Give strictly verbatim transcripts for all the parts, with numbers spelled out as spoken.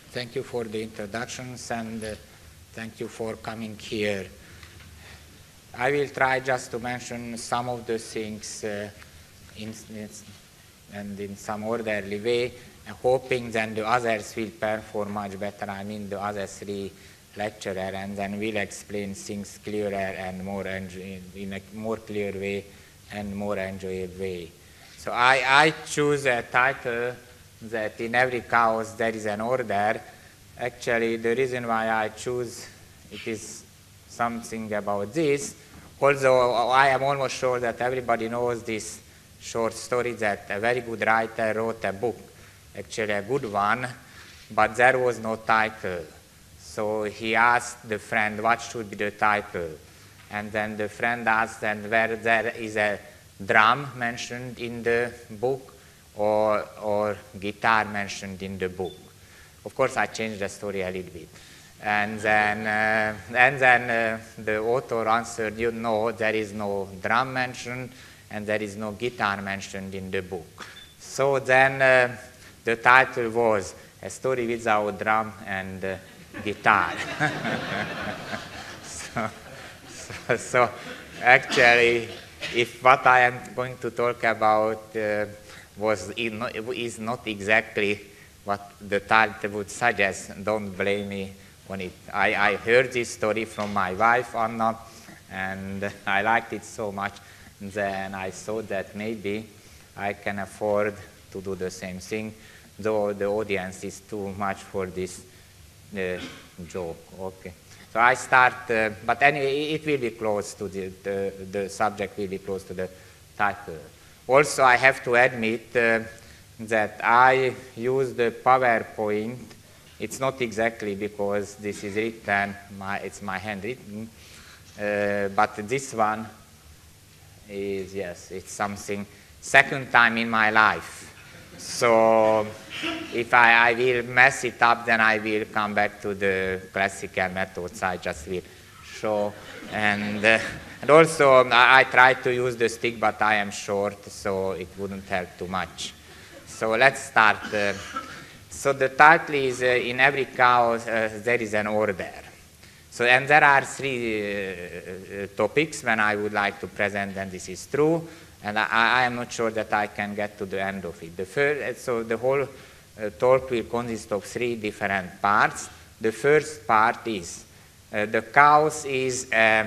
thank you for the introductions and uh, thank you for coming here. I will try just to mention some of the things uh, in, in, and in some orderly way, uh, hoping that the others will perform much better. I mean the other three lecturers, and then we'll explain things clearer and more in a more clear way and more enjoyable way. So I, I choose a title that in every chaos there is an order. Actually, the reason why I choose it is something about this. Although I am almost sure that everybody knows this short story that a very good writer wrote a book, actually a good one, but there was no title. So he asked the friend what should be the title. And then the friend asked and where there is a drum mentioned in the book or, or guitar mentioned in the book. Of course, I changed the story a little bit. And then, uh, and then uh, the author answered, you know, there is no drum mentioned and there is no guitar mentioned in the book. So then uh, the title was A Story Without Drum and uh, Guitar. so, so, so actually, if what I am going to talk about uh, was in, is not exactly what the title would suggest, don't blame me on it. I, I heard this story from my wife, Anna, and I liked it so much, then I thought that maybe I can afford to do the same thing, though the audience is too much for this uh, joke. Okay. So I start, uh, but anyway, it will be close to the, the, the subject will be close to the title. Also, I have to admit uh, that I use the PowerPoint. It's not exactly because this is written, my, it's my handwritten, uh, but this one is, yes, it's something, second time in my life. So if I, I will mess it up, then I will come back to the classical methods I just will show. And, uh, and also, I, I try to use the stick, but I am short, so it wouldn't help too much. So let's start. Uh, so the title is, uh, in every chaos, uh, there is an order. So, and there are three uh, topics when I would like to present, and this is true. And I, I am not sure that I can get to the end of it. The first, so the whole uh, talk will consist of three different parts. The first part is uh, the chaos is uh,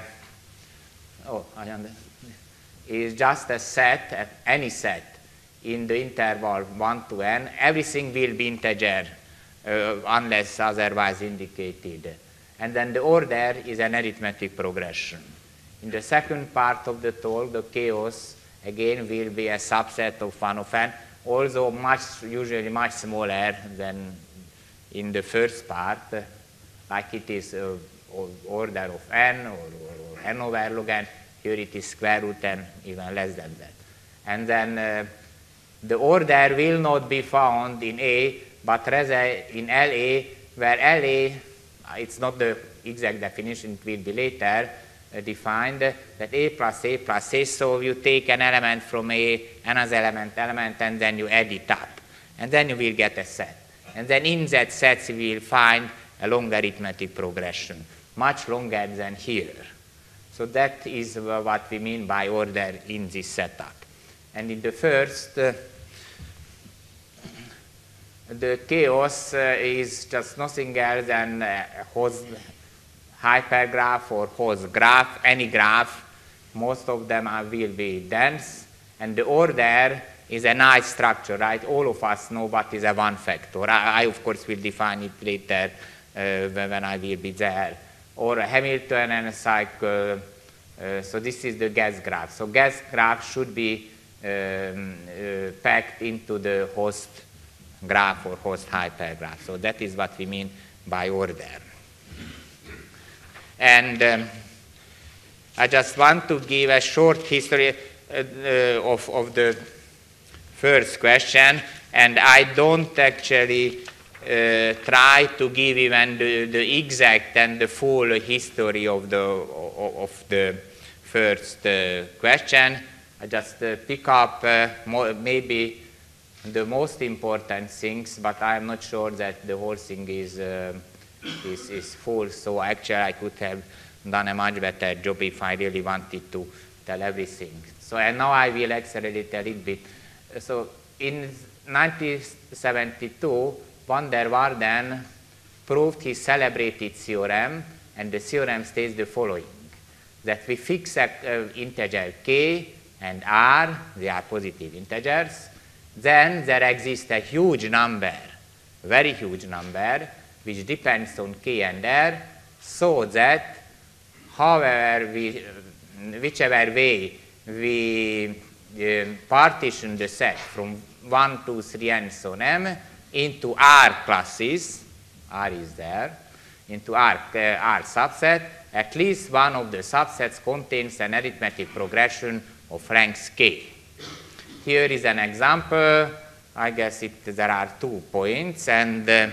oh I understand, is just a set, any set in the interval one to n. Everything will be integer uh, unless otherwise indicated. And then the order is an arithmetic progression. In the second part of the talk, the chaos again will be a subset of one of n, although much, usually much smaller than in the first part, uh, like it is uh, order of n or, or, or n over log n. Here it is square root n, even less than that. And then uh, the order will not be found in A, but rather in L A, where L A, it's not the exact definition, it will be later, Uh, defined uh, that A plus A plus A, so you take an element from A, another element, element, and then you add it up. And then you will get a set. And then in that set you will find a long arithmetic progression, much longer than here. So that is uh, what we mean by order in this setup. And in the first, uh, the chaos uh, is just nothing else than uh, Hose hypergraph or Hose graph, any graph. Most of them are, will be dense. And the order is a nice structure, right? All of us know what is a one factor. I, I of course, will define it later uh, when I will be there. Or a Hamiltonian cycle. Uh, so this is the gas graph. So gas graph should be um, uh, packed into the host graph or host hypergraph. So that is what we mean by order. And um, I just want to give a short history uh, uh, of, of the first question, and I don't actually uh, try to give even the, the exact and the full history of the, of the first uh, question. I just uh, pick up uh, more, maybe the most important things, but I'm not sure that the whole thing is, uh, is, is full, so actually I could have done a much better job if I really wanted to tell everything. So and now I will accelerate a little bit. So in nineteen seventy-two, van der Waerden proved his celebrated theorem, and the theorem states the following, that we fix an uh, integer k and r, they are positive integers, then there exists a huge number, very huge number, which depends on k and r, so that however we, whichever way we uh, partition the set from one, two, three, and so on m into R classes, R is there, into R, uh, R subset, at least one of the subsets contains an arithmetic progression of ranks k. Here is an example. I guess it, there are two points, and uh,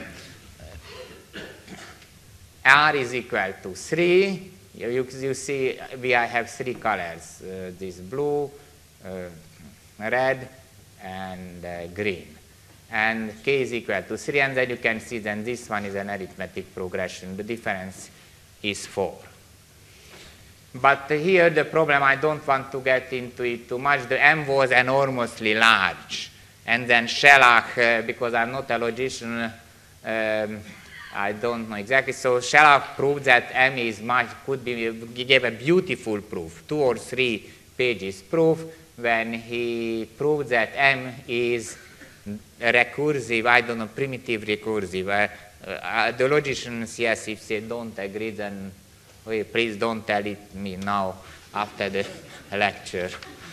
R is equal to three. You, you see, we have three colors, uh, this blue, uh, red, and uh, green. And k is equal to three, and then you can see that this one is an arithmetic progression. The difference is four. But here the problem, I don't want to get into it too much. The m was enormously large. And then Sherlock, uh, because I'm not a logician, um, I don't know exactly. So Sherlock proved that m is much, could be, he gave a beautiful proof, two or three pages proof, when he proved that m is recursive, I don't know, primitive recursive. Uh, uh, the logicians, yes, if they don't agree, then oh, please don't tell it me now after the lecture.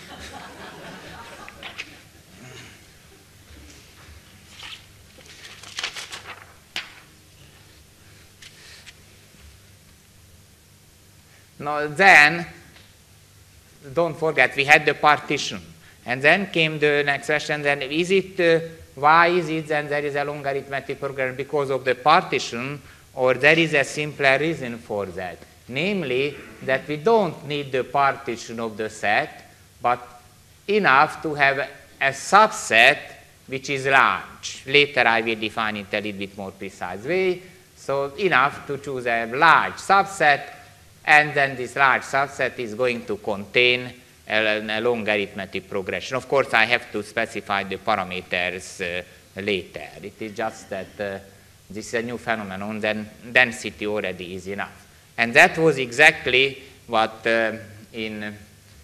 Now then, don't forget, we had the partition. And then came the next question, then is it, uh, why is it then there is a long arithmetic progression? Because of the partition, or there is a simpler reason for that? Namely, that we don't need the partition of the set, but enough to have a subset which is large. Later I will define it a little bit more precise way. So enough to choose a large subset, and then this large subset is going to contain a, a long arithmetic progression. Of course, I have to specify the parameters uh, later. It is just that uh, this is a new phenomenon, then density already is enough. And that was exactly what uh, in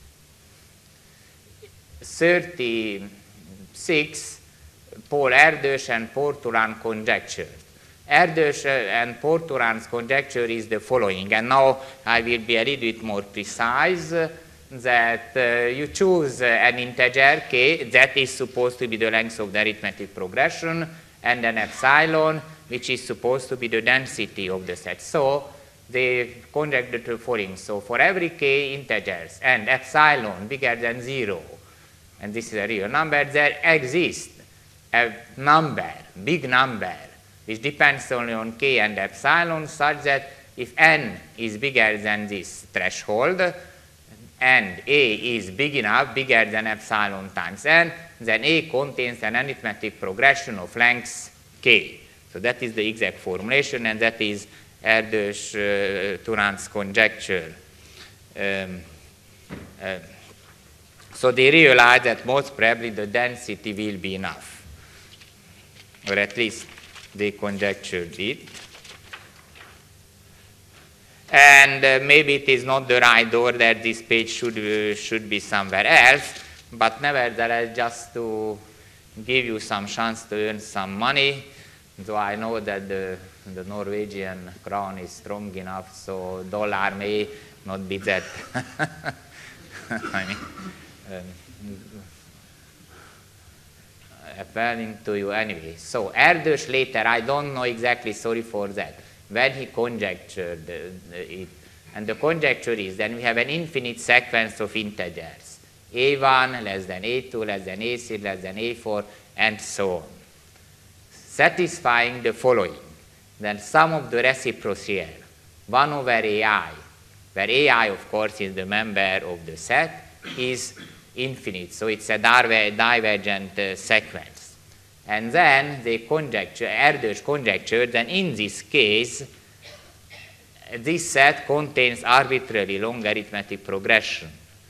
thirty-six, Paul Erdős and Turán conjectured. Erdős and Turán's conjecture is the following, and now I will be a little bit more precise, that uh, you choose uh, an integer k that is supposed to be the length of the arithmetic progression, and an epsilon which is supposed to be the density of the set. So they conjectured the following. So for every k integers and epsilon bigger than zero, and this is a real number, there exists a number, big number, which depends only on k and epsilon, such that if n is bigger than this threshold, and a is big enough, bigger than epsilon times n, then a contains an arithmetic progression of length k. So that is the exact formulation, and that is Erdős uh, Turán's conjecture. Um, uh, so they realized that most probably the density will be enough, or at least they conjectured it. And uh, maybe it is not the right order, this page should, uh, should be somewhere else, but nevertheless, just to give you some chance to earn some money, though I know that the, the Norwegian crown is strong enough, so dollar may not be that. I mean, um, appealing to you anyway. So Erdős later, I don't know exactly, sorry for that, when he conjectured uh, it. And the conjecture is then we have an infinite sequence of integers, a one less than a two less than a three less than a four, and so on, satisfying the following. Then sum of the reciprocal, one over ai, where ai, of course, is the member of the set, is infinite. So it's a divergent uh, sequence. And then they conjecture, Erdős conjectured that in this case, this set contains arbitrarily long arithmetic progression.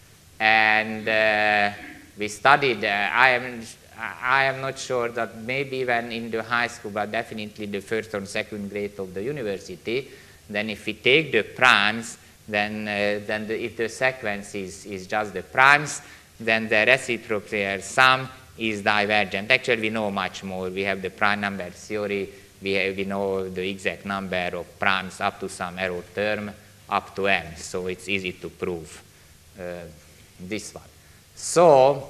And uh, we studied, uh, I, am, I am not sure that maybe even in the high school, but definitely in the first or second grade of the university, then if we take the primes, then, uh, then the, if the sequence is, is just the primes, then the reciprocal sum is divergent. Actually, we know much more. We have the prime number theory. We, have, we know the exact number of primes up to some error term up to m. So it's easy to prove uh, this one. So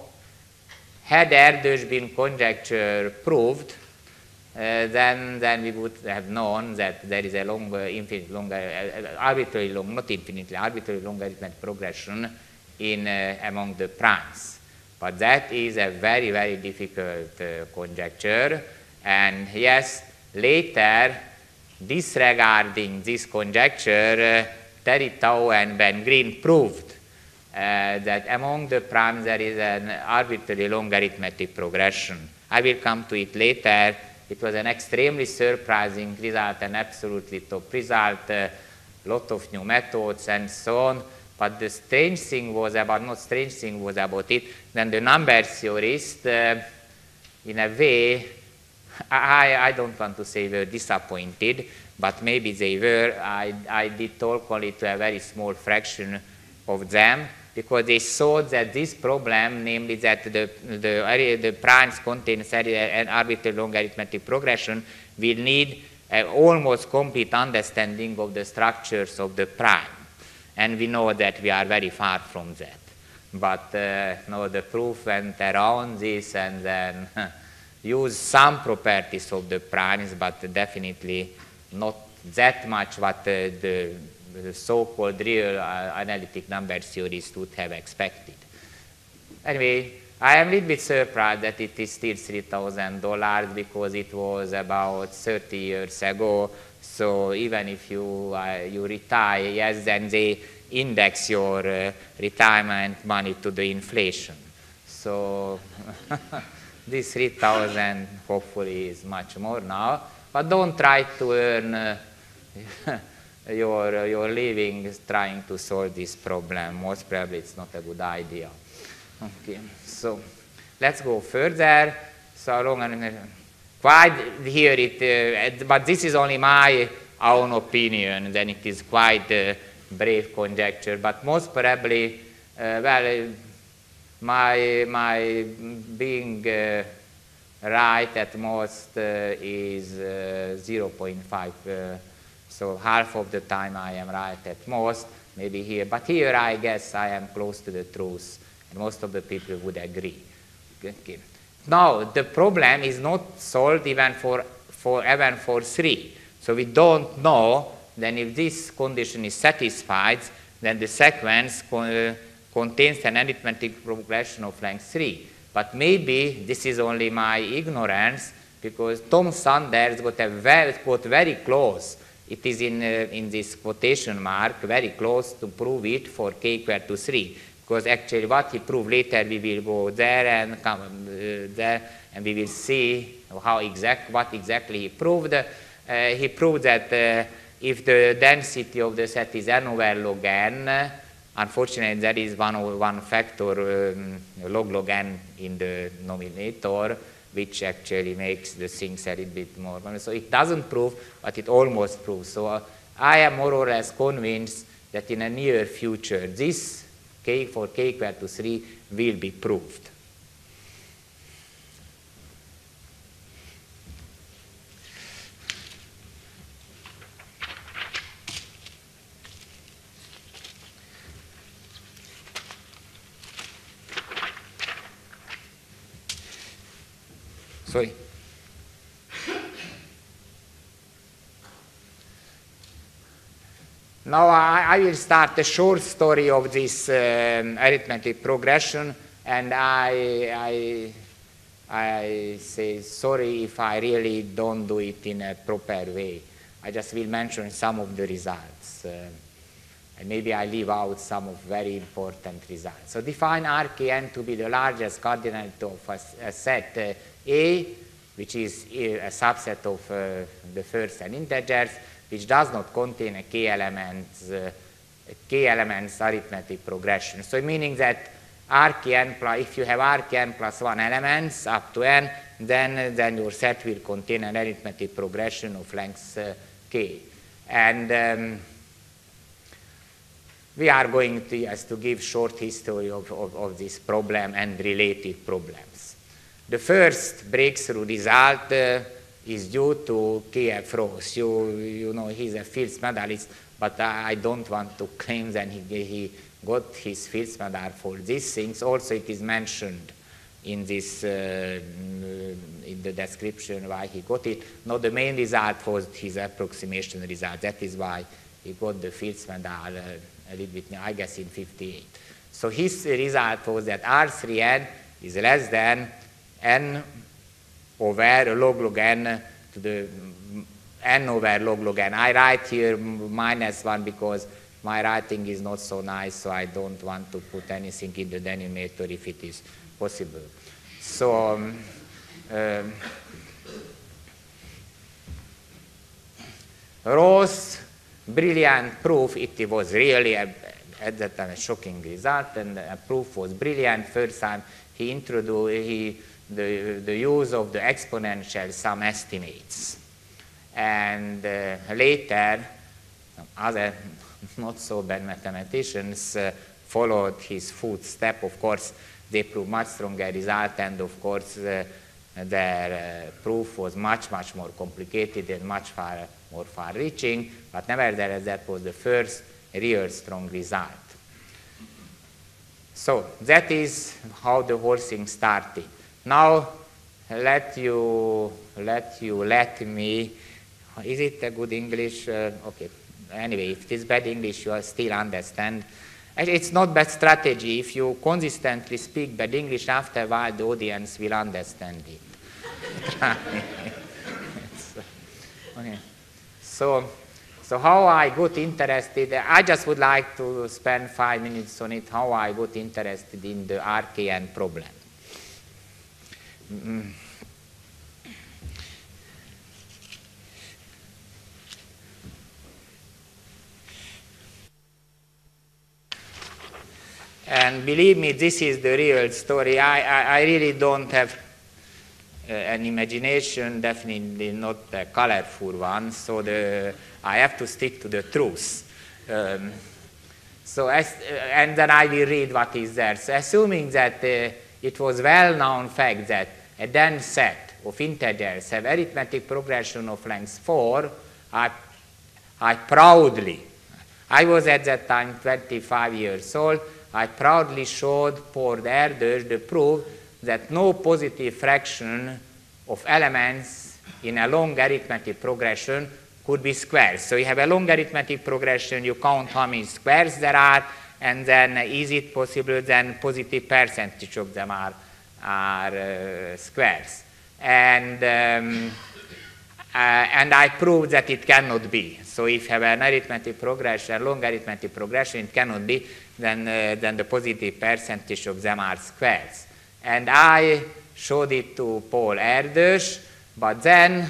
had Erdős been conjecture proved, uh, then, then we would have known that there is a long, uh, infinite, longer, uh, arbitrarily long, not infinitely, arbitrarily long arithmetic progression in, uh, among the primes. But that is a very, very difficult uh, conjecture. And yes, later, disregarding this conjecture, uh, Terry Tao and Ben Green proved uh, that among the primes there is an arbitrarily long arithmetic progression. I will come to it later. It was an extremely surprising result, an absolutely top result, a uh, lot of new methods and so on. But the strange thing was about, not strange thing was about it, then the number theorists, uh, in a way, I, I don't want to say were disappointed, but maybe they were. I, I did talk only to a very small fraction of them, because they saw that this problem, namely that the, the, the primes contain an arbitrary long arithmetic progression, will need an almost complete understanding of the structures of the prime. And we know that we are very far from that. But uh, no, the proof went around this and then used some properties of the primes, but definitely not that much what uh, the, the so-called real uh, analytic number theorists would have expected. Anyway, I am a little bit surprised that it is still three thousand dollars because it was about thirty years ago. So even if you, uh, you retire, yes, then they index your uh, retirement money to the inflation. So this three thousand hopefully is much more now. But don't try to earn uh, your, your living trying to solve this problem. Most probably it's not a good idea. Okay, so let's go further. So long and quite here it, uh, but this is only my own opinion, then it is quite a brave conjecture, but most probably, uh, well, my, my being uh, right at most uh, is uh, zero point five, uh, so half of the time I am right at most, maybe here, but here I guess I am close to the truth, and most of the people would agree. Okay. Now, the problem is not solved even for, for, even for three. So we don't know then if this condition is satisfied, then the sequence con uh, contains an arithmetic progression of length three. But maybe this is only my ignorance, because Tom Sanders got, a very, got very close. It is in, uh, in this quotation mark, very close to prove it for k equal to three. Because actually what he proved later, we will go there and come uh, there, and we will see how exact, what exactly he proved. Uh, he proved that uh, if the density of the set is n over log n, unfortunately there is one, one factor, um, log log n in the denominator, which actually makes the things a little bit more. So it doesn't prove, but it almost proves. So uh, I am more or less convinced that in a near future, this k for k equal to three will be proved. Sorry. Now I, I will start a short story of this um, arithmetic progression, and I, I, I say sorry if I really don't do it in a proper way. I just will mention some of the results, uh, and maybe I leave out some of very important results. So define R K n to be the largest cardinality of a, a set uh, A which is a subset of uh, the first n integers, which does not contain a k elements, uh, k elements arithmetic progression. So meaning that Rkn plus, if you have Rkn plus one elements up to n, then, then your set will contain an arithmetic progression of length uh, k. And um, we are going to, yes, to give short history of, of, of this problem and related problems. The first breakthrough result uh, is due to K F Roth. You, you know, he's a Fields medalist, but I don't want to claim that he, he got his Fields medal for these things. Also, it is mentioned in this, uh, in the description why he got it. No, the main result was his approximation result. That is why he got the Fields medal uh, a little bit, I guess, in fifty-eight. So his result was that R three n is less than n over log log n to the n over log log n. I write here minus one because my writing is not so nice, so I don't want to put anything in the denominator if it is possible. So um, um, Roth's brilliant proof, it was really a, at that time a shocking result, and the proof was brilliant. First time he introduced he, the, the use of the exponential sum estimates. And uh, later, some other not so bad mathematicians uh, followed his footstep. Of course, they proved much stronger result, and of course, uh, their uh, proof was much, much more complicated and much far more far-reaching, but nevertheless, that was the first real strong result. So that is how the whole thing started. Now, let you let you let me. Is it a good English? Uh, okay. Anyway, if it is bad English, you still understand. It's not bad strategy. If you consistently speak bad English, after a while the audience will understand it. Okay. So, so how I got interested, I just would like to spend five minutes on it, how I got interested in the R K N problem. Mm. And believe me, this is the real story. I, I, I really don't have uh, an imagination, definitely not a colorful one, so the, I have to stick to the truth. Um, so as, uh, and then I will read what is there. So assuming that uh, it was well-known fact that a dense set of integers have arithmetic progression of length four, I, I proudly, I was at that time twenty-five years old, I proudly showed for the Erdős the proof that no positive fraction of elements in a long arithmetic progression could be squares. So you have a long arithmetic progression, you count how many squares there are, and then is it possible then positive percentage of them are, are uh, squares. And, um, uh, and I proved that it cannot be. So if you have an arithmetic progression, long arithmetic progression, it cannot be, then, uh, then the positive percentage of them are squares. And I showed it to Paul Erdős, but then,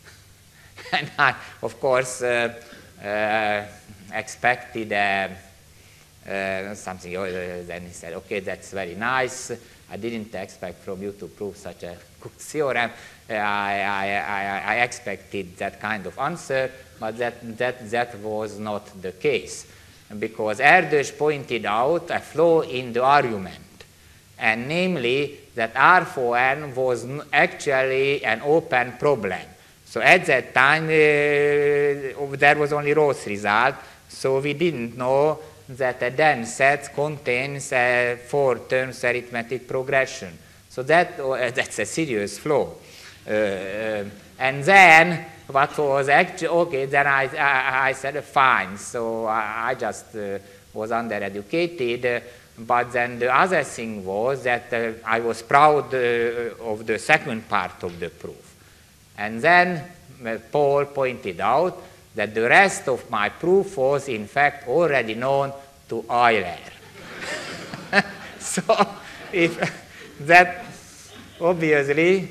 and I, of course, uh, uh, expected uh, uh, something, uh, then he said, okay, that's very nice. I didn't expect from you to prove such a good theorem. Uh, I, I, I, I expected that kind of answer, but that, that, that was not the case. Because Erdős pointed out a flaw in the argument, and namely that R four n was actually an open problem. So at that time, uh, there was only Roth's result, so we didn't know that a dense set contains a four terms arithmetic progression. So that, uh, that's a serious flaw. Uh, uh, and then, what was actually, okay, then I, I, I said, fine, so I, I just uh, was undereducated, uh, but then the other thing was that uh, I was proud uh, of the second part of the proof. And then uh, Paul pointed out that the rest of my proof was in fact already known to Euler. So if that obviously,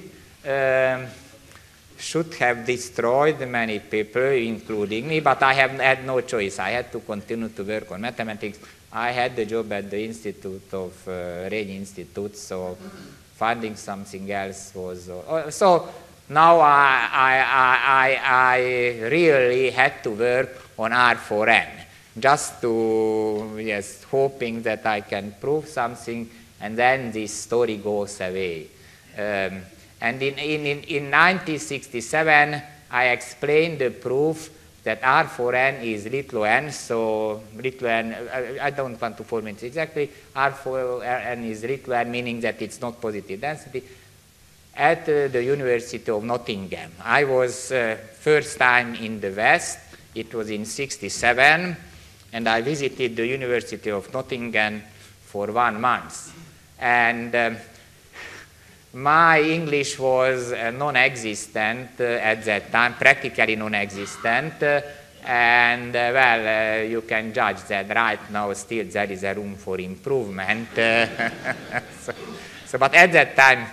um, should have destroyed many people, including me, but I have had no choice. I had to continue to work on mathematics. I had the job at the Institute of uh, Rényi Institute, so finding something else was... Uh, so now I, I, I, I really had to work on R four N, just to, yes, hoping that I can prove something, and then this story goes away. Um, and in, in, in nineteen sixty-seven, I explained the proof that R four N is little n, so little n, I, I don't want to formulate exactly, R four N is little n, meaning that it's not positive density, at uh, the University of Nottingham. I was uh, first time in the West, it was in sixty-seven, and I visited the University of Nottingham for one month. And um, my English was uh, non-existent uh, at that time, practically non-existent, uh, and uh, well, uh, you can judge that right now still there is a room for improvement. Uh, so, so, but at that time,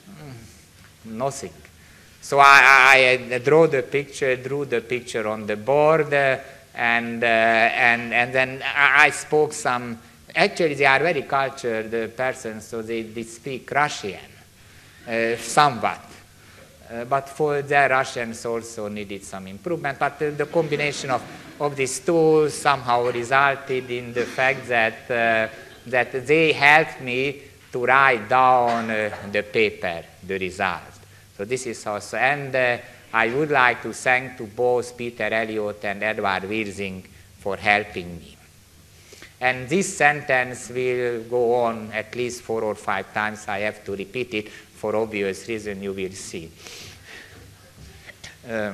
nothing. So I, I, I drew the picture, drew the picture on the board, uh, and, uh, and, and then I, I spoke some, actually they are very cultured uh, persons, so they, they speak Russian. Uh, somewhat. Uh, but for their Russians also needed some improvement. But uh, the combination of, of these two somehow resulted in the fact that, uh, that they helped me to write down uh, the paper, the result. So this is also, and uh, I would like to thank to both Peter Elliott and Edward Wiersing for helping me. And this sentence will go on at least four or five times. I have to repeat it. For obvious reason, you will see. Um,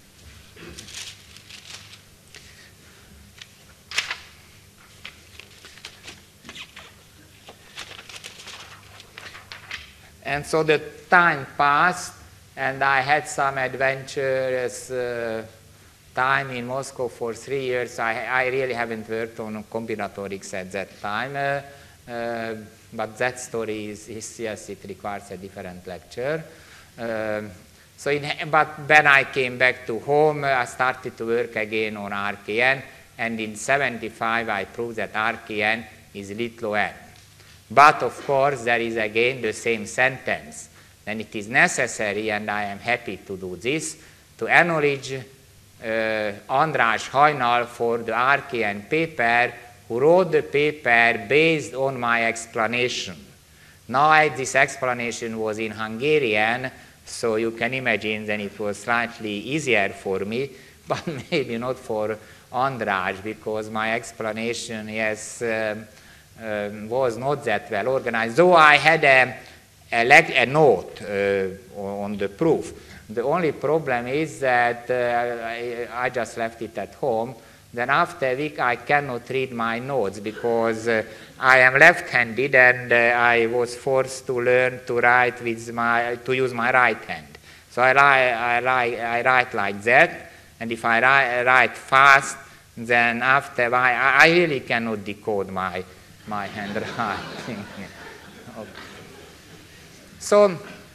and so the time passed, and I had some adventurous uh, time in Moscow for three years. I, I really haven't worked on combinatorics at that time. Uh, uh, But that story is, is, yes, it requires a different lecture. Um, so, in, but when I came back to home, I started to work again on R K N, and in seventy-five I proved that R K N is little n. But of course, there is again the same sentence. Then it is necessary, and I am happy to do this, to acknowledge uh, András Hajnal for the R K N paper, who wrote the paper based on my explanation. Now this explanation was in Hungarian, so you can imagine that it was slightly easier for me, but maybe not for András, because my explanation, yes, um, um, was not that well organized. Though I had a, a, a note uh, on the proof. The only problem is that uh, I, I just left it at home. Then after a week I cannot read my notes because uh, I am left-handed, and uh, I was forced to learn to write with my, to use my right hand. So I, I, I, I write like that, and if I write, write fast, then after I, I really cannot decode my, my handwriting. Okay. So,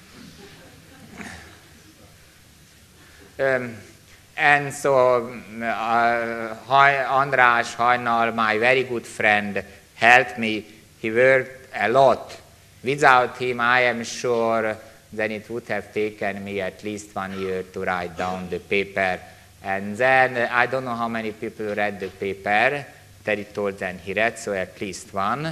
um, and so uh, András Hajnal, my very good friend, helped me. He worked a lot. Without him, I am sure that it would have taken me at least one year to write down the paper. And then, uh, I don't know how many people read the paper. Terry told them he read, so at least one.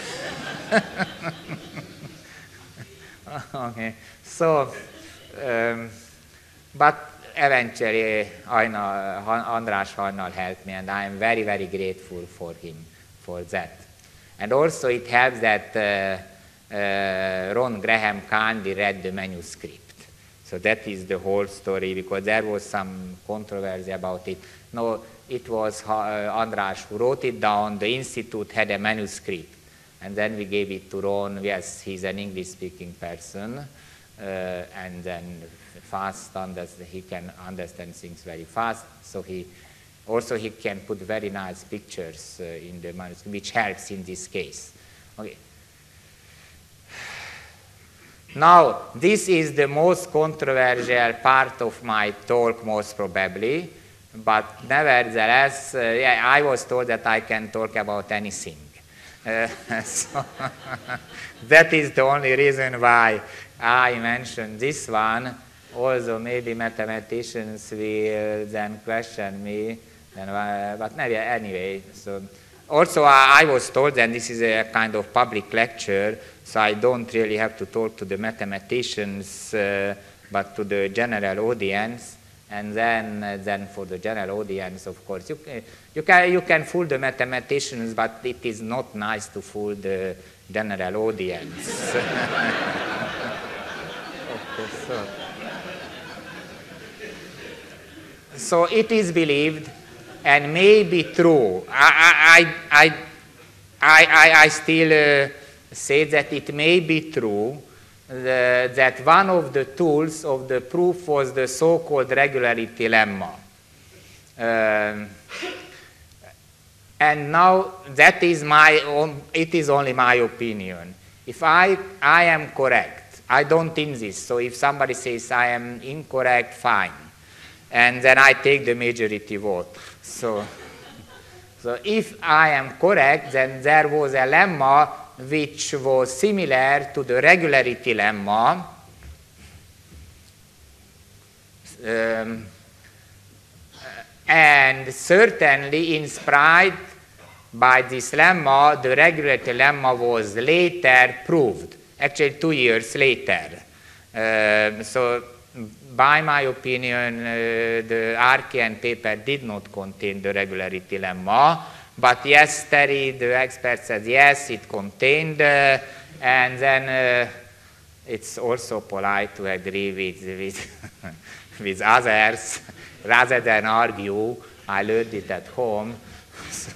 Okay, so, um, but eventually, Hajnal, András Hajnal helped me, and I am very, very grateful for him for that. And also it helps that uh, uh, Ron Graham kindly read the manuscript. So that is the whole story, because there was some controversy about it. No, it was uh, András who wrote it down. The institute had a manuscript, and then we gave it to Ron. Yes, he's an English-speaking person, uh, and then fast, he can understand things very fast. So he also he can put very nice pictures uh, in the manuscript, which helps in this case. Okay. Now, this is the most controversial part of my talk, most probably, but nevertheless, uh, yeah, I was told that I can talk about anything. Uh, so that is the only reason why I mentioned this one. Also, maybe mathematicians will then question me, and, uh, but maybe anyway. So, also, I, I was told, and this is a kind of public lecture, so I don't really have to talk to the mathematicians, uh, but to the general audience. And then, uh, then for the general audience, of course, you can, you, can, you can fool the mathematicians, but it is not nice to fool the general audience. Okay, so. so it is believed and may be true. I, I, I, I, I, I still uh, say that it may be true The, that one of the tools of the proof was the so-called regularity lemma. Um, and now that is my own, it is only my opinion. If I, I am correct, I don't insist, so if somebody says I am incorrect, fine. And then I take the majority vote. So, so if I am correct, then there was a lemma which was similar to the regularity lemma, um, and certainly inspired by this lemma, the regularity lemma was later proved, actually two years later. Um, so by my opinion, uh, the Archean paper did not contain the regularity lemma, but yesterday the expert said yes, it contained, uh, and then uh, it's also polite to agree with, with, with others rather than argue. I learned it at home. So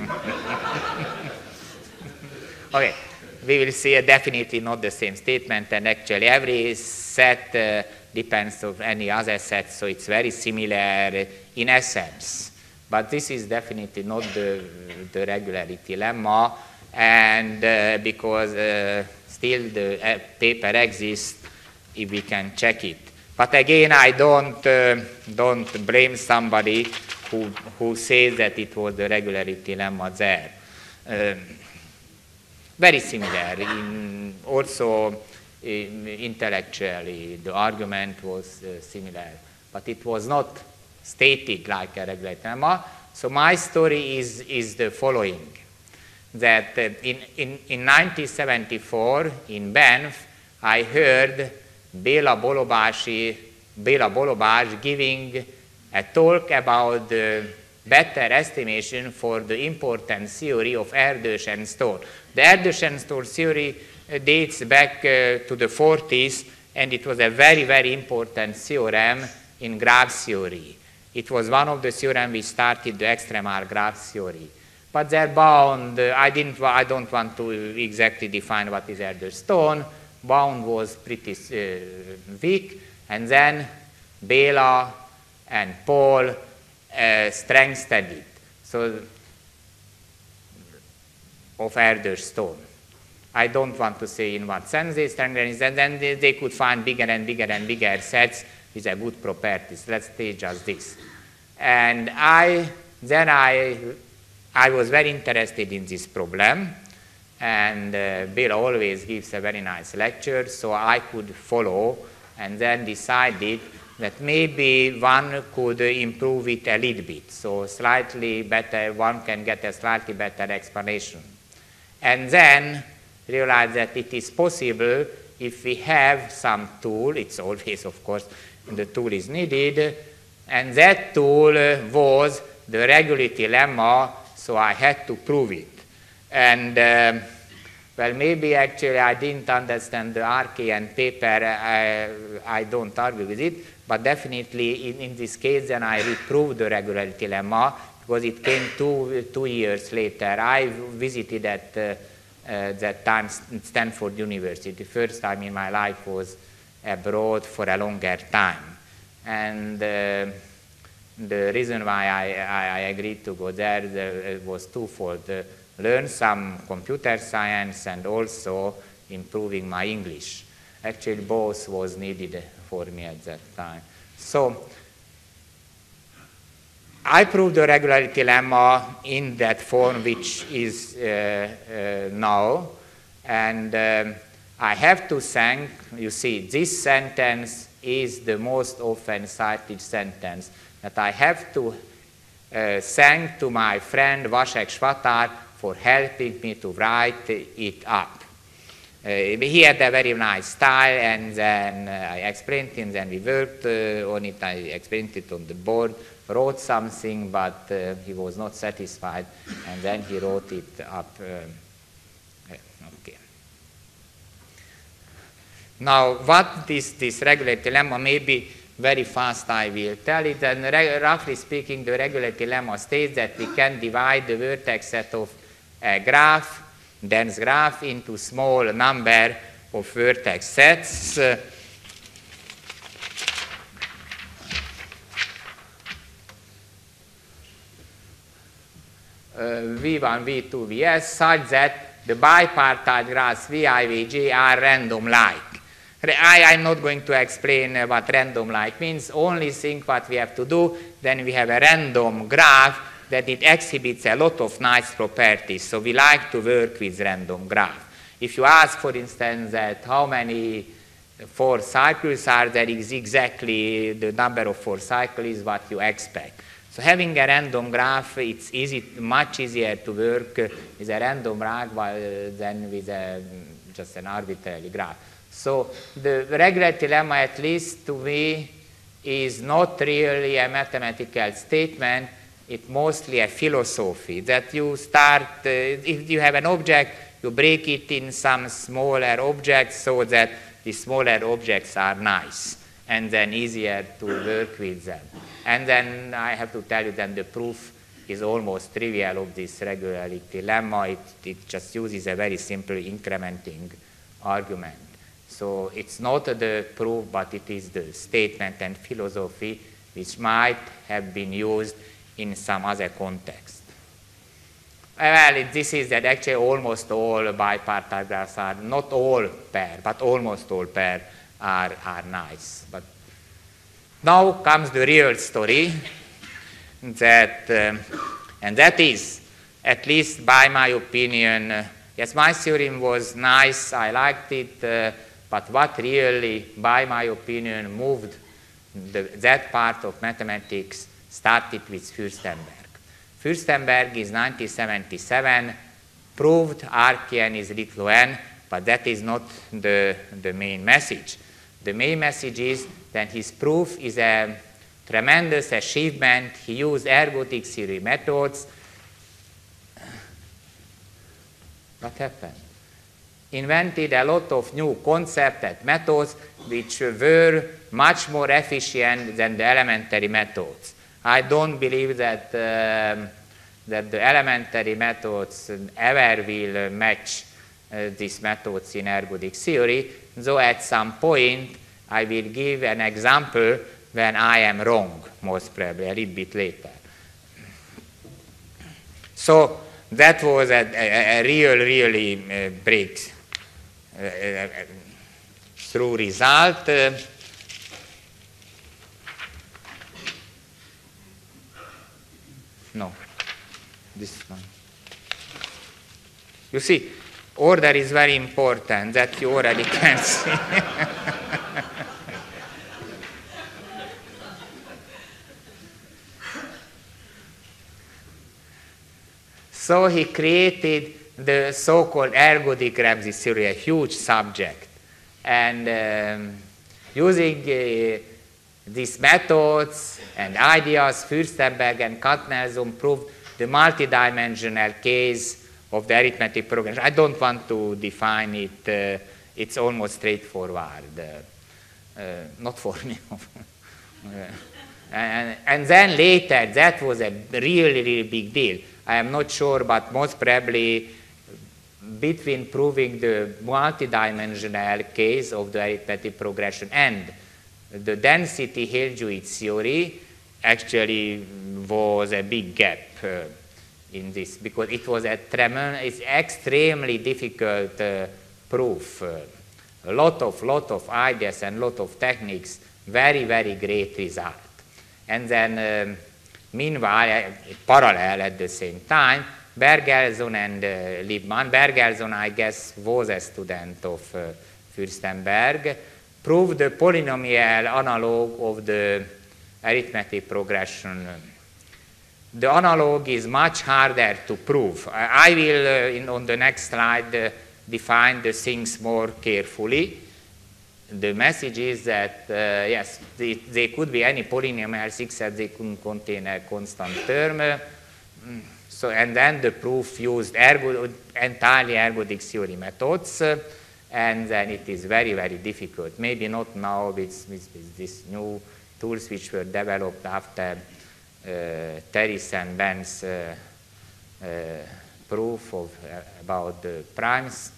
okay, we will see uh, definitely not the same statement, and actually every set uh, depends on any other set, so it's very similar in essence. But this is definitely not the, the regularity lemma, and uh, because uh, still the uh, paper exists, if we can check it. But again, I don't, uh, don't blame somebody who, who says that it was the regularity lemma there. Um, very similar. In, also, in, intellectually, the argument was uh, similar, but it was not stated like a regularity lemma. So my story is, is the following, that uh, in, in, in nineteen seventy-four in Banff, I heard Béla Bolobási, Béla Bolobás giving a talk about the better estimation for the important theory of Erdős and Turán. The Erdős and Turán theory uh, dates back uh, to the forties, and it was a very, very important theorem in graph theory. It was one of the theorems which started the extreme-R graph theory. But they're bound, uh, I, didn't, I don't want to exactly define what is Erdős Turán. Bound was pretty uh, weak, and then Béla and Paul uh, strengthened it. So, of Erdős Turán. I don't want to say in what sense they strengthened it, and then they, they could find bigger and bigger and bigger sets with a good properties. Let's take just this. And I, then I, I was very interested in this problem, and uh, Bill always gives a very nice lecture, so I could follow, and then decided that maybe one could improve it a little bit, so slightly better, one can get a slightly better explanation. And then realize that it is possible if we have some tool, it's always, of course, the tool is needed, and that tool was the regularity lemma, so I had to prove it. And um, well, maybe actually I didn't understand the Archean paper, I, I don't argue with it, but definitely in, in this case then I reproved the regularity lemma, because it came two, two years later. I visited at uh, uh, that time Stanford University. The first time in my life was abroad for a longer time. And uh, the reason why I, I, I agreed to go there the, was twofold. Uh, learn some computer science and also improving my English. Actually, both was needed for me at that time. So I proved the regularity lemma in that form which is uh, uh, now, and um, I have to thank, you see, this sentence is the most often cited sentence that I have to uh, thank to my friend Vasek Svatar for helping me to write it up. Uh, he had a very nice style, and then uh, I explained it, and then we worked uh, on it. I explained it on the board, wrote something, but uh, he was not satisfied, and then he wrote it up. Uh, okay. Now, what is this regularity lemma? Maybe very fast I will tell it. And roughly speaking, the regularity lemma states that we can divide the vertex set of a graph, dense graph, into small number of vertex sets. Uh, V one, V two, V S, such that the bipartite graphs V I, V J are random-like. I am not going to explain what random-like means. Only thing what we have to do, then we have a random graph that it exhibits a lot of nice properties. So we like to work with random graph. If you ask, for instance, that how many four cycles are there, is exactly the number of four cycles is what you expect. So having a random graph, it's easy, much easier to work with a random graph than with a, just an arbitrary graph. So the regularity lemma, at least to me, is not really a mathematical statement. It's mostly a philosophy that you start, uh, if you have an object, you break it in some smaller objects so that the smaller objects are nice and then easier to work with them. And then I have to tell you that the proof is almost trivial of this regularity lemma. It, it just uses a very simple incrementing argument. So it's not the proof, but it is the statement and philosophy which might have been used in some other context. Well, it, this is that actually almost all bipartite graphs are, not all pair, but almost all pair are, are nice. But now comes the real story, that, um, and that is, at least by my opinion, uh, yes, my theorem was nice, I liked it, uh, but what really, by my opinion, moved the, that part of mathematics started with Fürstenberg. Fürstenberg is nineteen seventy-seven, proved R K n is little n, but that is not the, the main message. The main message is that his proof is a tremendous achievement. He used ergodic theory methods. What happened? Invented a lot of new concepts and methods which were much more efficient than the elementary methods. I don't believe that, um, that the elementary methods ever will match uh, these methods in ergodic theory, though at some point I will give an example when I am wrong, most probably, a little bit later. So that was a, a, a real, really uh, break uh, uh, through result. Uh, no, this one. You see, order is very important, that you already can see. So he created the so-called ergodic Ramsey theory, a huge subject. And um, using uh, these methods and ideas, Fürstenberg and Katnerson proved the multidimensional case of the arithmetic progression. I don't want to define it. Uh, it's almost straightforward. Uh, uh, not for me. uh, and, and then later, that was a really, really big deal. I am not sure, but most probably between proving the multidimensional case of the arithmetic progression and the density Hill-Jewett theory actually was a big gap uh, in this, because it was a tremendous, it's extremely difficult uh, proof. Uh, a lot of, lot of ideas and lot of techniques, very, very great result. And then, um, meanwhile, parallel at the same time, Bergelson and uh, Liebman, Bergelson, I guess, was a student of uh, Fürstenberg, proved the polynomial analog of the arithmetic progression. The analog is much harder to prove. I will, uh, in, on the next slide, uh, define the things more carefully. The message is that, uh, yes, they, they could be any polynomials except they couldn't contain a constant term. Uh, so, and then the proof used ergo, entirely ergodic theory methods, uh, and then it is very, very difficult. Maybe not now with, with, with these new tools which were developed after uh, Terry's and Ben's uh, uh, proof of, uh, about the primes.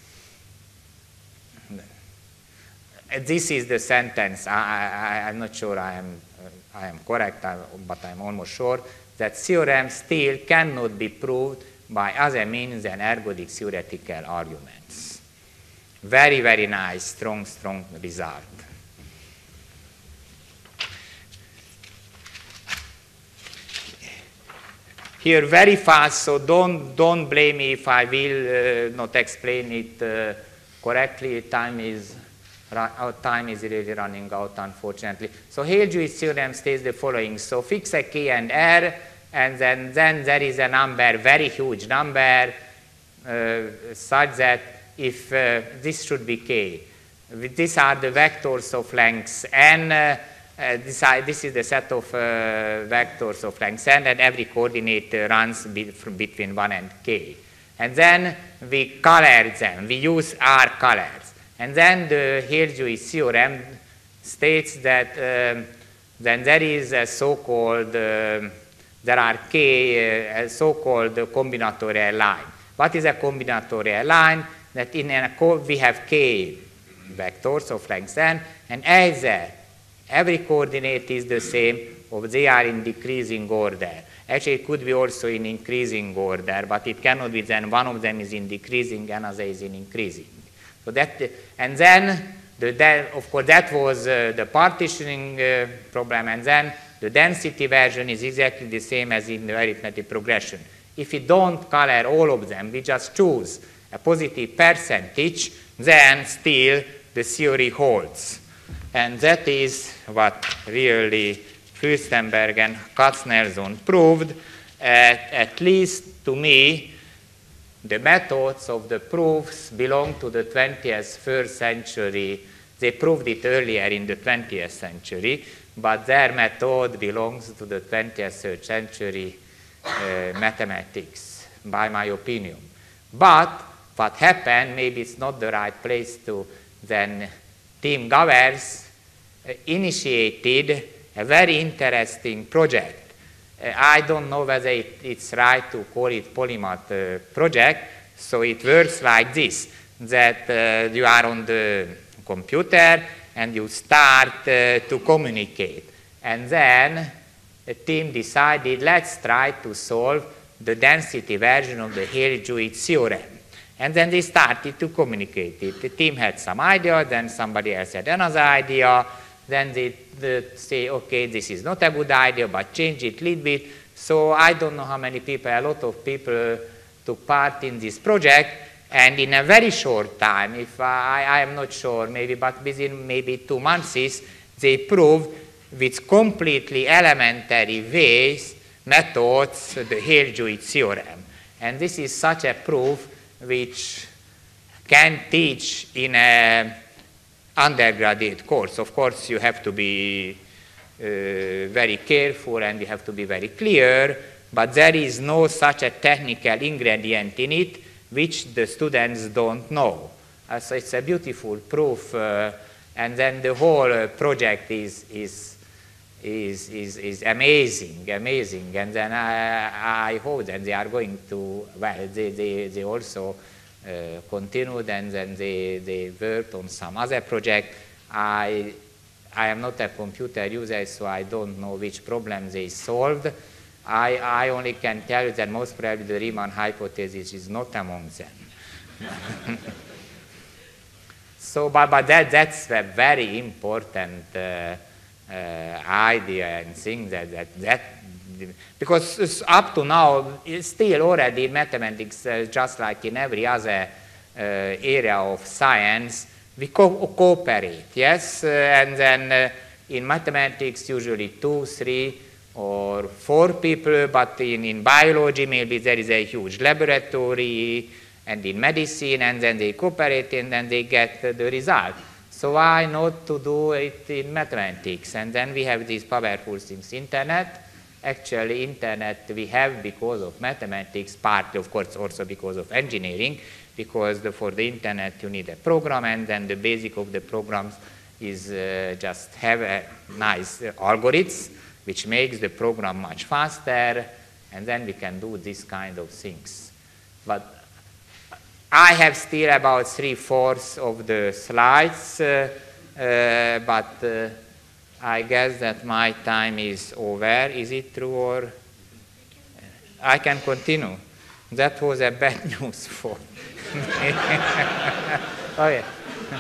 This is the sentence. I, I, I'm not sure I am, uh, I am correct, I, but I'm almost sure that theorem still cannot be proved by other means than ergodic theoretical arguments. Very, very nice, strong, strong result. Here, very fast, so don't, don't blame me if I will uh, not explain it uh, correctly. Time is Our time is really running out, unfortunately. So Hale-Jewish theorem states the following. So fix a k and r, and then, then there is a number, very huge number, uh, such that if uh, this should be k. These are the vectors of lengths n. Uh, uh, this, are, this is the set of uh, vectors of lengths n, and every coordinate uh, runs be from between one and k. And then we color them. We use R colors. And then the Hale-Jewish theorem states that um, then there is a so-called, uh, there are k, uh, a so-called combinatorial line. What is a combinatorial line? That in a co we have k vectors of length n, and either every coordinate is the same, or they are in decreasing order. Actually, it could be also in increasing order, but it cannot be then one of them is in decreasing, another is in increasing. So that, and then, the, that, of course, that was uh, the partitioning uh, problem, and then the density version is exactly the same as in the arithmetic progression. If we don't color all of them, we just choose a positive percentage, then still the theory holds. And that is what really Fürstenberg and Katznelson proved, at, at least to me. The methods of the proofs belong to the twentieth-first century. They proved it earlier in the twentieth century, but their method belongs to the twentieth century uh, mathematics, by my opinion. But what happened, maybe it's not the right place to, then Tim Gowers uh, initiated a very interesting project. Uh, I don't know whether it, it's right to call it polymath uh, project, so it works like this, that uh, you are on the computer and you start uh, to communicate. And then the team decided, let's try to solve the density version of the Hale-Jewish theorem. And then they started to communicate it. The team had some idea, then somebody else had another idea, then they, they say, okay, this is not a good idea, but change it a little bit. So I don't know how many people, a lot of people took part in this project, and in a very short time, if I, I am not sure, maybe, but within maybe two months, they proved with completely elementary ways, methods, the Hale-Jewish theorem. And this is such a proof which can teach in a undergraduate course. Of course, you have to be uh, very careful and you have to be very clear, but there is no such a technical ingredient in it which the students don't know. Uh, so it's a beautiful proof, uh, and then the whole uh, project is, is, is, is, is amazing, amazing. And then I, I hope that they are going to, well, they, they, they also Uh, continued, and then they, they worked on some other project. I, I am not a computer user, so I don't know which problem they solved. I, I only can tell you that most probably the Riemann hypothesis is not among them. So, but, but that, that's a very important uh, uh, idea and thing that, that, that because up to now, still already in mathematics, uh, just like in every other uh, area of science, we co cooperate, yes? Uh, and then uh, in mathematics, usually two, three, or four people, but in, in biology, maybe there is a huge laboratory, and in medicine, and then they cooperate, and then they get uh, the result. So why not to do it in mathematics? And then we have these powerful things, internet. Actually, internet we have because of mathematics, partly, of course, also because of engineering, because the, for the internet you need a program, and then the basic of the programs is uh, just have a nice uh, algorithms, which makes the program much faster, and then we can do this kind of things. But I have still about three-fourths of the slides, uh, uh, but uh, I guess that my time is over. Is it true, or I can continue? That was a bad news for me. Oh, yeah.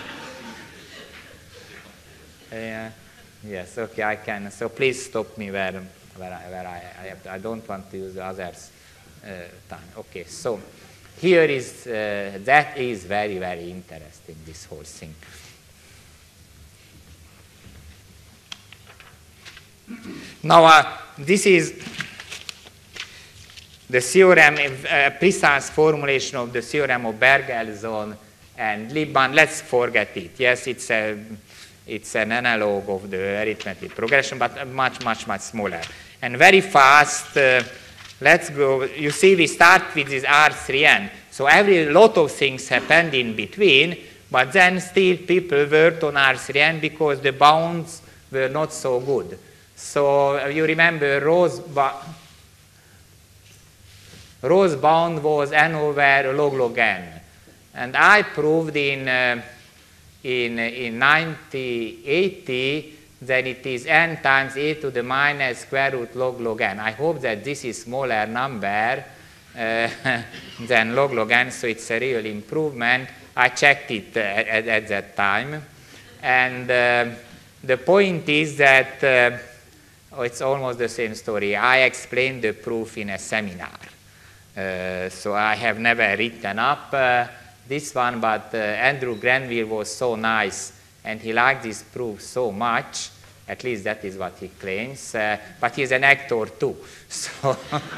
Yeah. Yes, okay, I can. So please stop me where, where, I, where I, I, have to, I don't want to use the others' uh, time. Okay, so here is, uh, that is very, very interesting, this whole thing. Now, uh, this is the theorem, a precise formulation of the theorem of Bergelson and Liebmann. Let's forget it. Yes, it's, a, it's an analog of the arithmetic progression, but much, much, much smaller. And very fast, uh, let's go. You see, we start with this R three n. So every lot of things happened in between, but then still people worked on R three n because the bounds were not so good. So you remember Roth's, Roth's bound was n over log log n. And I proved in, uh, in, in nineteen eighty that it is n times e to the minus square root log log n. I hope that this is smaller number uh, than log log n, so it's a real improvement. I checked it uh, at, at that time. And uh, the point is that uh, oh, it's almost the same story. I explained the proof in a seminar. Uh, so I have never written up uh, this one, but uh, Andrew Granville was so nice, and he liked this proof so much, at least that is what he claims, uh, but he's an actor too, so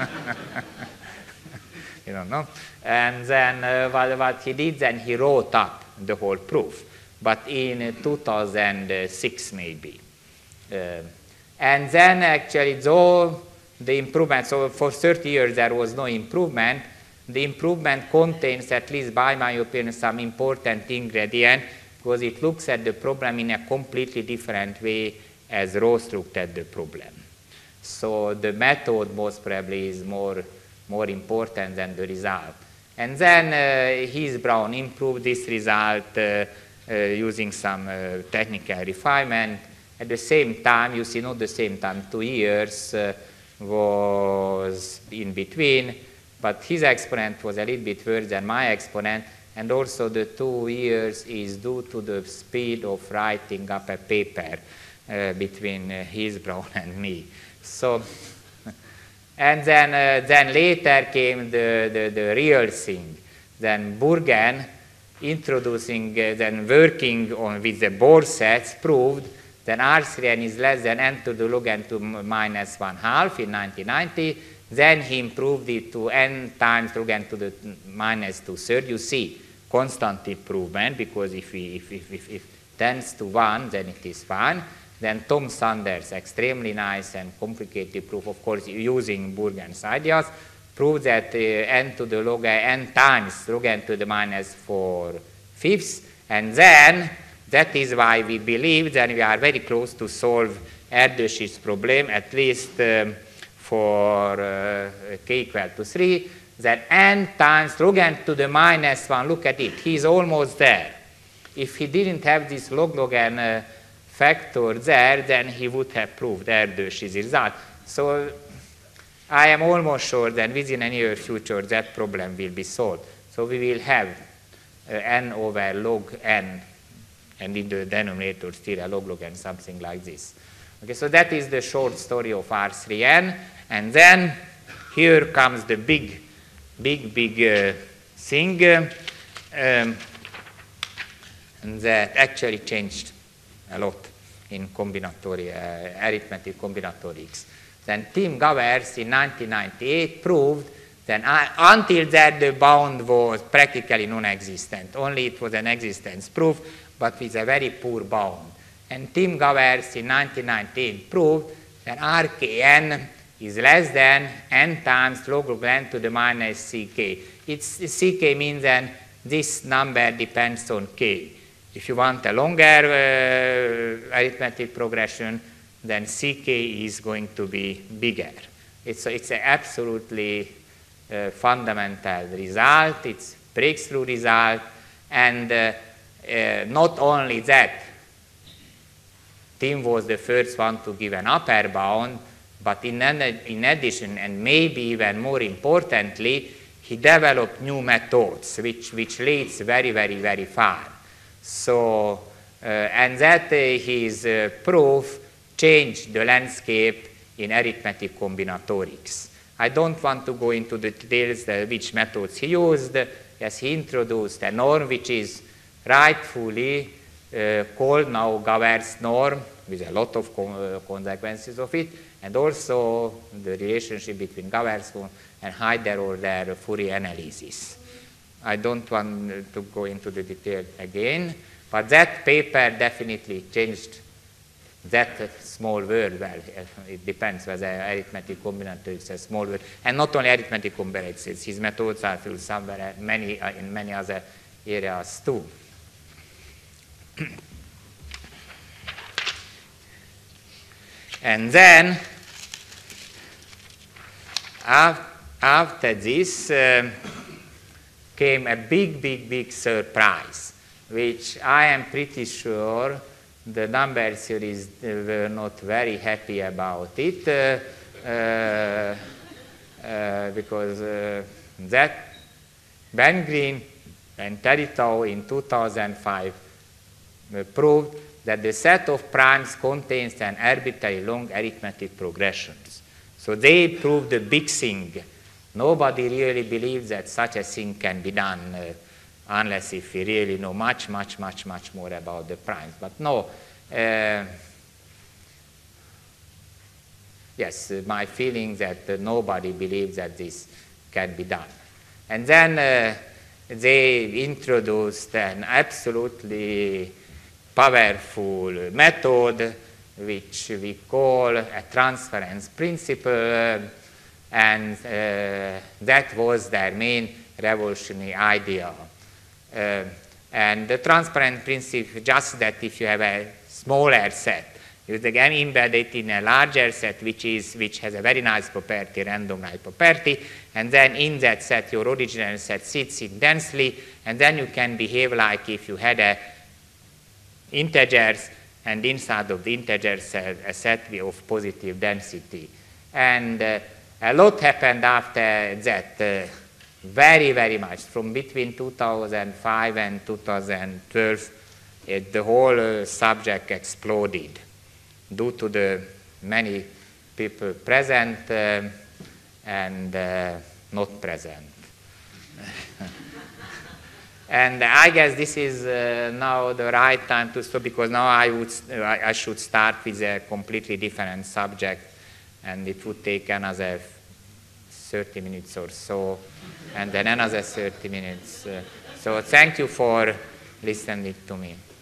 you don't know. And then uh, what, what he did, then he wrote up the whole proof, but in uh, two thousand six maybe. Uh, and then actually, though the improvement, so for thirty years there was no improvement, the improvement contains, at least by my opinion, some important ingredient, because it looks at the problem in a completely different way as Roth looked at the problem. So the method most probably is more, more important than the result. And then uh, Heath-Brown improved this result uh, uh, using some uh, technical refinement. At the same time, you see, not the same time, two years uh, was in between, but his exponent was a little bit worse than my exponent, and also the two years is due to the speed of writing up a paper uh, between uh, Heath-Brown and me. So, and then, uh, then later came the, the, the real thing. Then Burgen, introducing, uh, then working on with the Bohr sets, proved that R three n is less than n to the log n to minus one half in nineteen ninety. Then he improved it to n times log n to the minus two thirds. You see, constant improvement, because if, we, if, if, if, if it tends to one, then it is one. Then Tom Sanders, extremely nice and complicated proof, of course, using Burgen's ideas, proved that uh, n to the log n, n times log n to the minus four fifths. And then, that is why we believe that we are very close to solve Erdős's problem, at least um, for uh, k equal to three, that n times log n to the minus one, look at it, he's almost there. If he didn't have this log log n uh, factor there, then he would have proved Erdős's result. So I am almost sure that within a near future that problem will be solved. So we will have uh, n over log n and in the denominator still a log-log and something like this. Okay, so that is the short story of R three n, and then here comes the big, big, big uh, thing, uh, um, and that actually changed a lot in combinatory, uh, arithmetic combinatorics. Then Tim Gowers in nineteen ninety-eight proved that uh, until that the bound was practically non-existent. Only it was an existence proof, but with a very poor bound. And Tim Gowers in nineteen ninety-eight proved that R K n is less than n times log of n to the minus C K. It's, C K means that this number depends on K. If you want a longer uh, arithmetic progression, then C K is going to be bigger. It's, it's an absolutely uh, fundamental result. It's breakthrough result. And uh, uh, not only that, Tim was the first one to give an upper bound, but in, in addition, and maybe even more importantly, he developed new methods, which, which leads very, very, very far. So, uh, and that uh, his uh, proof changed the landscape in arithmetic combinatorics. I don't want to go into the details uh, which methods he used. Yes, he introduced a norm which is rightfully uh, called now Gowers norm, with a lot of con uh, consequences of it, and also the relationship between Gowers norm and higher order Fourier analysis. I don't want to go into the detail again, but that paper definitely changed that small world. Well, it depends whether arithmetic combinatorics is a small world, and not only arithmetic combinatorics. His methods are used somewhere many in many other areas too. And then after this uh, came a big, big, big surprise, which I am pretty sure the number series were not very happy about it, uh, uh, uh, because uh, that Ben Green and Teritow in two thousand five uh, proved that the set of primes contains an arbitrary long arithmetic progressions. So they proved the big thing. Nobody really believes that such a thing can be done uh, unless if we really know much, much, much, much more about the primes. But no, uh, yes, uh, my feeling that uh, nobody believes that this can be done. And then uh, they introduced an absolutely powerful method which we call a transference principle, and uh, that was their main revolutionary idea. Uh, and the transference principle, just that if you have a smaller set, you again embed it in a larger set which, is, which has a very nice property, randomized property, and then in that set your original set sits in densely, and then you can behave like if you had a integers, and inside of the integers uh, a set of positive density. And uh, a lot happened after that, uh, very, very much. From between two thousand five and two thousand twelve, it, the whole uh, subject exploded due to the many people present uh, and uh, not present. And I guess this is uh, now the right time to stop, because now I, would, I, I should start with a completely different subject, and it would take another thirty minutes or so, and then another thirty minutes. Uh, so thank you for listening to me.